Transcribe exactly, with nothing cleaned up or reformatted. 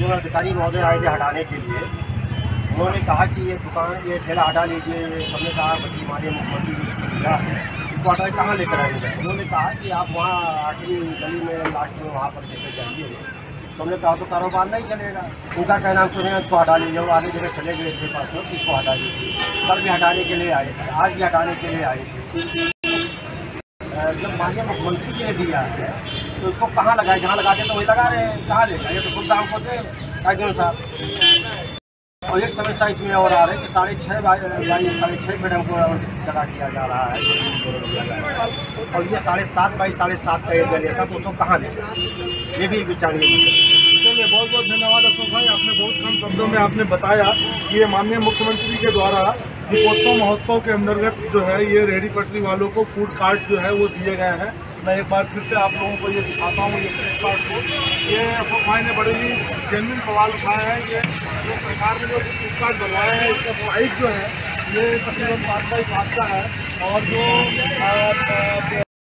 जो अधिकारी महोदय आए थे हटाने के लिए, उन्होंने कहा कि ये दुकान ये ठेला हटा लीजिए। हमने कहा बच्ची माननीय मुख्यमंत्री जी इसको दिया इसको हटा कहाँ लेकर आएंगे। उन्होंने कहा कि आप वहाँ आखिरी गली में लास्ट में वहाँ पर लेकर जाइए। तो हमने कहा तो कारोबार नहीं चलेगा। उनका कहना हमको नहीं इसको हटा लीजिए। वो आगे जगह चले गए थे पास तो इसको हटा लीजिए। कल भी हटाने के लिए आए थे, आज भी हटाने के लिए आए थे। जब माननीय मुख्यमंत्री जी ने दिया है तो इसको कहाँ लगाए, जहाँ लगाते तो वही लगा रहे हैं, कहाँ ले ये तो सुविधा हमको दे काजून साहब। और एक समस्या इसमें और आ रही है कि साढ़े छः बाई साढ़े छः फीट हमको जगह किया जा रहा है और ये साढ़े सात बाई साढ़े सात का एरिया लेता तो उसको कहाँ लेगा, ये भी विचारणीय विषय। चलिए बहुत बहुत धन्यवाद अशोक भाई, आपने बहुत कम शब्दों में आपने बताया कि ये माननीय मुख्यमंत्री के द्वारा दीपोत्सव महोत्सव के अंतर्गत जो है ये रेहड़ी पटरी वालों को फूड कार्ट जो है वो दिए गए हैं। मैं एक बार फिर से आप लोगों को ये दिखाता हूँ ये फूड कार्ट को। ये अशोक भाई ने बड़े ही जेन्युइन सवाल उठाया है कि जो सरकार ने जो फूड कार्ट बनवाया है इसका प्राइस जो है ये तकरीबन पाँच बाई सात का है और जो